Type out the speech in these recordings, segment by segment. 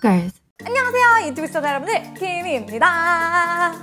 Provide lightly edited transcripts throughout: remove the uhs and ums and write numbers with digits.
Stalkers. 안녕하세요 유튜브 시청자 여러분들, 김입니다.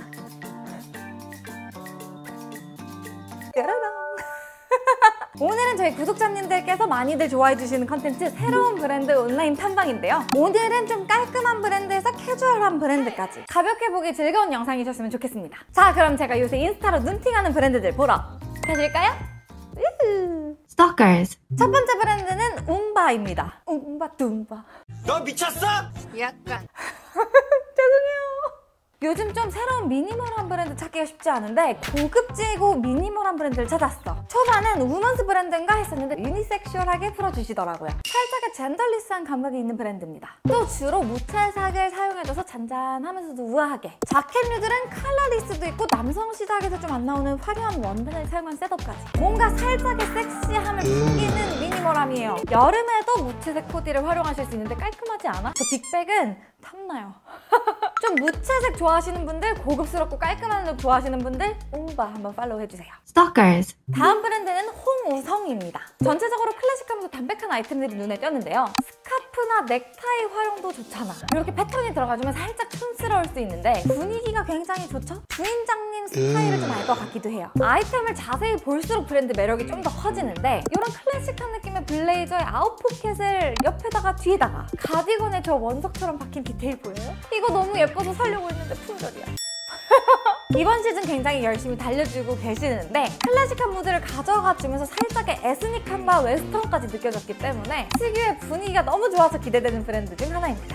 오늘은 저희 구독자님들께서 많이들 좋아해주시는 컨텐츠 새로운 브랜드 온라인 탐방인데요. 오늘은 좀 깔끔한 브랜드에서 캐주얼한 브랜드까지 가볍게 보기 즐거운 영상이셨으면 좋겠습니다. 자, 그럼 제가 요새 인스타로 눈팅하는 브랜드들 보러 가실까요? Stalkers. 첫 번째 브랜드는 움바입니다. 움바둠바. 너 미쳤어? 약간 죄송해요. 요즘 좀 새로운 미니멀한 브랜드 찾기가 쉽지 않은데 고급지고 미니멀한 브랜드를 찾았어. 초반엔 우먼스 브랜드인가 했었는데 유니섹슈얼하게 풀어주시더라고요. 살짝의 젠더리스한 감각이 있는 브랜드입니다. 또 주로 무채색을 사용해줘서 잔잔하면서도 우아하게, 자켓 류들은 컬러리스도 있고 남성 시장에서 좀 안 나오는 화려한 원단을 사용한 셋업까지 뭔가 살짝의 섹시함을 풍기는 미니멀함이에요. 여름에도 무채색 코디를 활용하실 수 있는데 깔끔하지 않아? 저 빅백은 탐나요. 좀 무채색 좋아하시는 분들, 고급스럽고 깔끔한 룩 좋아하시는 분들 움바 한번 팔로우 해주세요. Stalkers. 다음 브랜드는 홍우성입니다. 전체적으로 클래식하면서 담백한 아이템들이 눈에 띄었는데요. 스카프나 넥타이 활용도 좋잖아. 이렇게 패턴이 들어가주면 살짝 촌스러울 수 있는데 분위기가 굉장히 좋죠? 주인장님 스타일을 좀 알 것 같기도 해요. 아이템을 자세히 볼수록 브랜드 매력이 좀 더 커지는데 이런 클래식한 느낌의 블레이저에 아웃포켓을 옆에다가 뒤에다가 가디건에 저 원석처럼 박힌 디테일 보여요? 이거 너무 예뻐서 살려고 했는데 품절이야. 이번 시즌 굉장히 열심히 달려주고 계시는데 클래식한 무드를 가져가주면서 살짝의 에스닉함과 웨스턴까지 느껴졌기 때문에 특유의 분위기가 너무 좋아서 기대되는 브랜드 중 하나입니다.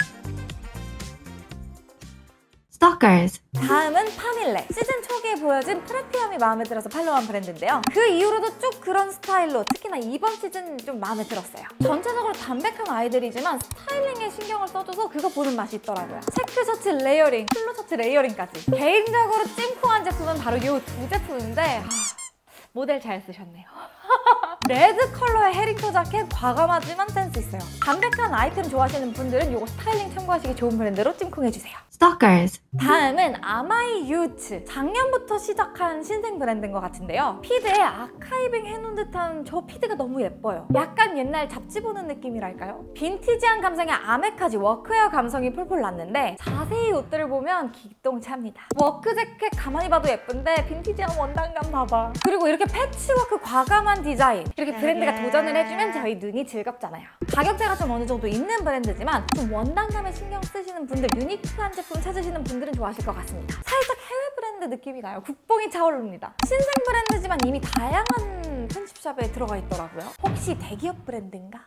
Stalkers. 다음은 파밀레. 시즌 초기에 보여진 프레피함이 마음에 들어서 팔로우한 브랜드인데요. 그 이후로도 쭉 그런 스타일로 특히나 이번 시즌 좀 마음에 들었어요. 전체적으로 담백한 아이들이지만 스타일링에 신경을 써줘서 그거 보는 맛이 있더라고요. 체크 셔츠 레이어링, 폴로 셔츠 레이어링까지. 개인적으로 찜콩한 제품은 바로 이 두 제품인데 모델 잘 쓰셨네요. 레드 컬러의 헤링토 자켓 과감하지만 센스 있어요. 담백한 아이템 좋아하시는 분들은 이거 스타일링 참고하시기 좋은 브랜드로 찜콩해주세요. Stalkers. 다음은 아마이 유츠. 작년부터 시작한 신생 브랜드인 것 같은데요. 피드에 아카이빙 해놓은 듯한 저 피드가 너무 예뻐요. 약간 옛날 잡지 보는 느낌이랄까요? 빈티지한 감성의 아메카지 워크웨어 감성이 폴폴 났는데 자세히 옷들을 보면 기똥차입니다. 워크 재킷 가만히 봐도 예쁜데 빈티지한 원단감 봐봐. 그리고 이렇게 패치워크 과감한 디자인, 이렇게 브랜드가 도전을 해주면 저희 눈이 즐겁잖아요. 가격대가 좀 어느 정도 있는 브랜드지만 좀 원단감에 신경 쓰시는 분들, 유니크한 제품 찾으시는 분들은 좋아하실 것 같습니다. 살짝 해외 브랜드 느낌이 나요. 국뽕이 차오릅니다. 신생 브랜드지만 이미 다양한 편집샵에 들어가 있더라고요. 혹시 대기업 브랜드인가?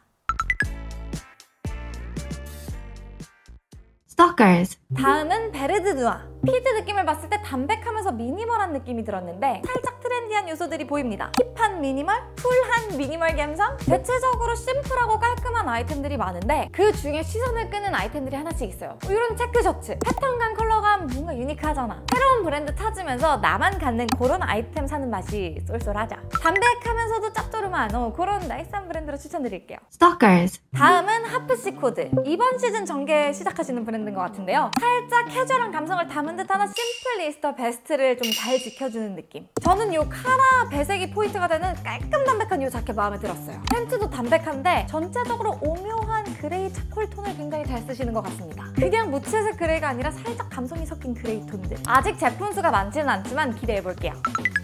Stalkers. 다음은 베르드 누아. 피드 느낌을 봤을 때 담백하면서 미니멀한 느낌이 들었는데 살짝 트렌디한 요소들이 보입니다. 힙한 미니멀, 쿨한 미니멀 감성. 대체적으로 심플하고 깔끔한 아이템들이 많은데 그 중에 시선을 끄는 아이템들이 하나씩 있어요. 이런 체크 셔츠, 패턴감, 컬러감 뭔가 유니크하잖아. 새로운 브랜드 찾으면서 나만 갖는 그런 아이템 사는 맛이 쏠쏠하죠. 담백하면서도 짭조름한 그런 나이스한 브랜드로 추천드릴게요. Stalkers. 다음은 하프시 코드. 이번 시즌 전개 시작하시는 브랜드인 것 같은데요. 살짝 캐주얼한 감성을 담은 듯한 심플리스터 베스트를 좀 잘 지켜주는 느낌. 저는 이 카라 배색이 포인트가 되는 깔끔 담백한 이 자켓 마음에 들었어요. 팬츠도 담백한데 전체적으로 오묘한 그레이 차콜 톤을 굉장히 잘 쓰시는 것 같습니다. 그냥 무채색 그레이가 아니라 살짝 감성이 섞인 그레이 톤들. 아직 제품 수가 많지는 않지만 기대해볼게요.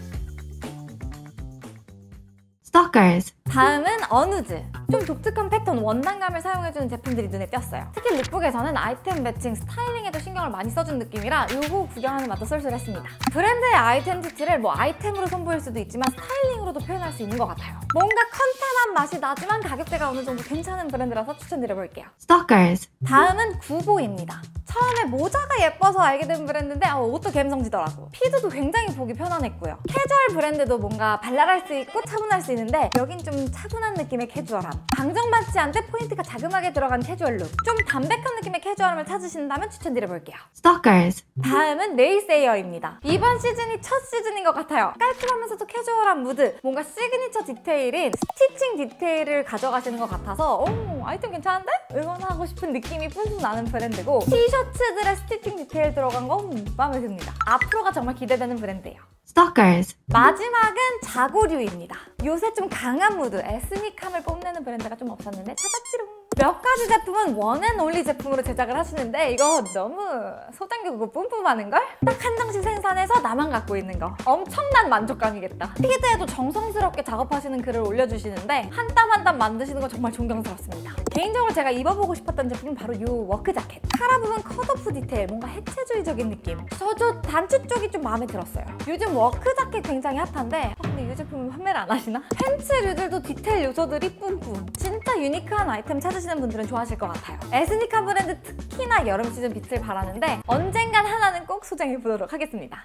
Stalkers. 다음은 어누즈. 좀 독특한 패턴, 원단감을 사용해주는 제품들이 눈에 띄었어요. 특히 룩북에서는 아이템 매칭, 스타일링에도 신경을 많이 써준 느낌이라 이거 구경하는 맛도 쏠쏠했습니다. 브랜드의 아이덴티티를 아이템으로 선보일 수도 있지만 스타일링으로도 표현할 수 있는 것 같아요. 뭔가 컨텐한 맛이 나지만 가격대가 어느 정도 괜찮은 브랜드라서 추천드려볼게요. Stalkers. 다음은 구보입니다. 처음에 모자가 예뻐서 알게 된 브랜드인데 옷도 감성지더라고. 피드도 굉장히 보기 편안했고요. 캐주얼 브랜드도 뭔가 발랄할 수 있고 차분할 수 있는데 여긴 좀 차분한 느낌의 캐주얼함. 방정받지 않게 포인트가 자그마하게 들어간 캐주얼 룩. 좀 담백한 느낌의 캐주얼함을 찾으신다면 추천드려볼게요. Stalkers. 다음은 네일세이어입니다. 이번 시즌이 첫 시즌인 것 같아요. 깔끔하면서도 캐주얼한 무드, 뭔가 시그니처 디테일인 스티칭 디테일을 가져가시는 것 같아서 아이템 괜찮은데? 응원하고 싶은 느낌이 뿜뿜 나는 브랜드고 티셔츠들의 스티칭 디테일 들어간 거 마음에 듭니다. 앞으로가 정말 기대되는 브랜드예요. Stalkers. 마지막은 자고류입니다. 요새 좀 강한 무드, 에스닉함을 뽐내는 브랜드가 좀 없었는데 찾았지롱. 몇 가지 제품은 원앤올리 제품으로 제작을 하시는데 이거 너무 소장교고 뿜뿜하는걸? 딱 한 장씩 생산해서 나만 갖고 있는 거. 엄청난 만족감이겠다. 피드에도 정성스럽게 작업하시는 글을 올려주시는데 한 땀 한 땀 만드시는 거 정말 존경스럽습니다. 개인적으로 제가 입어보고 싶었던 제품은 바로 이 워크 자켓. 카라 부분 컷오프 디테일, 뭔가 해체주의적인 느낌. 저 단추 쪽이 좀 마음에 들었어요. 요즘 워크 자켓 굉장히 핫한데 근데 이 제품은 판매를 안 하시나? 팬츠류들도 디테일 요소들이 뿜뿜. 진짜 유니크한 아이템 찾으시는 분들은 좋아하실 것 같아요. 에스니카 브랜드 특히나 여름 시즌 빛을 발하는데 언젠간 하나는 꼭 소장해보도록 하겠습니다.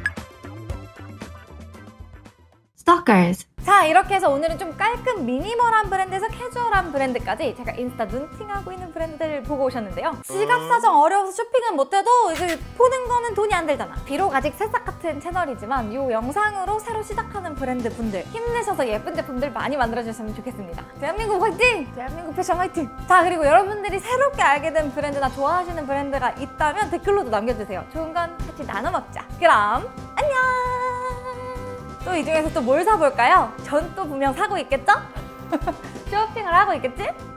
Stalkers. 자, 이렇게 해서 오늘은 좀 깔끔 미니멀한 브랜드에서 캐주얼한 브랜드까지 제가 인스타 눈팅하고 있는 브랜드를 보고 오셨는데요. 지갑 사정 어려워서 쇼핑은 못해도 이제 보는 거는 돈이 안 들잖아. 비록 아직 새싹 같은 채널이지만 이 영상으로 새로 시작하는 브랜드 분들 힘내셔서 예쁜 제품들 많이 만들어주셨으면 좋겠습니다. 대한민국 화이팅! 대한민국 패션 화이팅! 자, 그리고 여러분들이 새롭게 알게 된 브랜드나 좋아하시는 브랜드가 있다면 댓글로도 남겨주세요. 좋은 건 같이 나눠 먹자. 그럼 안녕! 또 이 중에서 또 뭘 사볼까요? 전 또 분명 사고 있겠죠? 쇼핑을 하고 있겠지?